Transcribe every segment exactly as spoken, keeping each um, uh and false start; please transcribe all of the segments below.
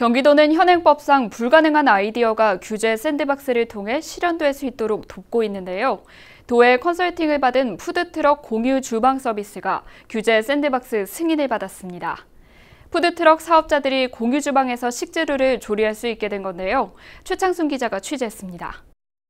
경기도는 현행법상 불가능한 아이디어가 규제 샌드박스를 통해 실현될 수 있도록 돕고 있는데요. 도의 컨설팅을 받은 푸드트럭 공유 주방 서비스가 규제 샌드박스 승인을 받았습니다. 푸드트럭 사업자들이 공유 주방에서 식재료를 조리할 수 있게 된 건데요. 최창순 기자가 취재했습니다.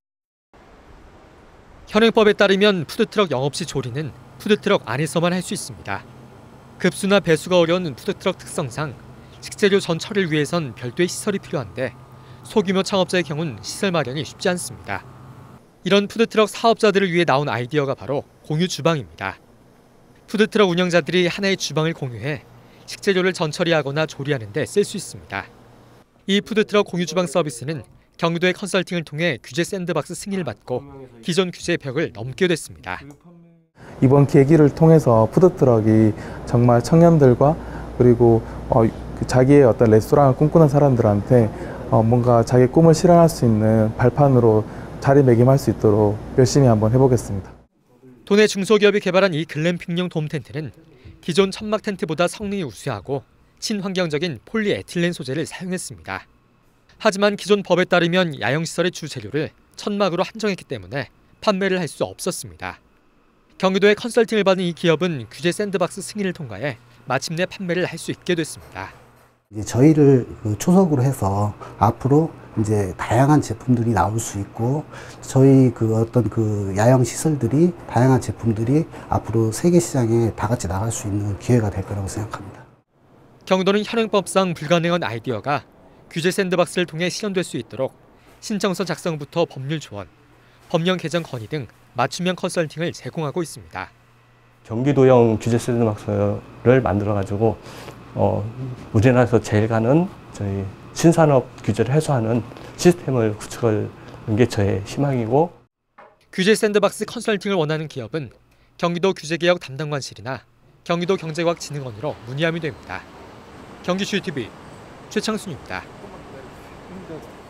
현행법에 따르면 푸드트럭 영업 시 조리는 푸드트럭 안에서만 할 수 있습니다. 급수나 배수가 어려운 푸드트럭 특성상 식재료 전 처리를 위해선 별도의 시설이 필요한데 소규모 창업자의 경우는 시설 마련이 쉽지 않습니다. 이런 푸드트럭 사업자들을 위해 나온 아이디어가 바로 공유 주방입니다. 푸드트럭 운영자들이 하나의 주방을 공유해 식재료를 전 처리하거나 조리하는 데 쓸 수 있습니다. 이 푸드트럭 공유 주방 서비스는 경기도의 컨설팅을 통해 규제 샌드박스 승인을 받고 기존 규제의 벽을 넘게 됐습니다. 이번 계기를 통해서 푸드트럭이 정말 청년들과 그리고 어, 자기의 어떤 레스토랑을 꿈꾸는 사람들한테 어, 뭔가 자기 꿈을 실현할 수 있는 발판으로 자리매김할 수 있도록 열심히 한번 해보겠습니다. 도내 중소기업이 개발한 이 글램핑용 돔 텐트는 기존 천막 텐트보다 성능이 우수하고 친환경적인 폴리에틸렌 소재를 사용했습니다. 하지만 기존 법에 따르면 야영시설의 주 재료를 천막으로 한정했기 때문에 판매를 할 수 없었습니다. 경기도의 컨설팅을 받은 이 기업은 규제 샌드박스 승인을 통과해 마침내 판매를 할 수 있게 됐습니다. 이제 저희를 그 초석으로 해서 앞으로 이제 다양한 제품들이 나올 수 있고 저희 그 어떤 그 야영 시설들이 다양한 제품들이 앞으로 세계 시장에 다 같이 나갈 수 있는 기회가 될 거라고 생각합니다. 경기도는 현행법상 불가능한 아이디어가 규제 샌드박스를 통해 실현될 수 있도록 신청서 작성부터 법률 조언, 법령 개정 건의 등 맞춤형 컨설팅을 제공하고 있습니다. 경기도형 규제 샌드박스를 만들어가지고 어, 우리나라에서 제일 가는 저희 신산업 규제를 해소하는 시스템을 구축하는 게 저의 희망이고, 규제 샌드박스 컨설팅을 원하는 기업은 경기도 규제개혁 담당관실이나 경기도 경제과학진흥원으로 문의하면 됩니다. 경기슈티비 최창순입니다.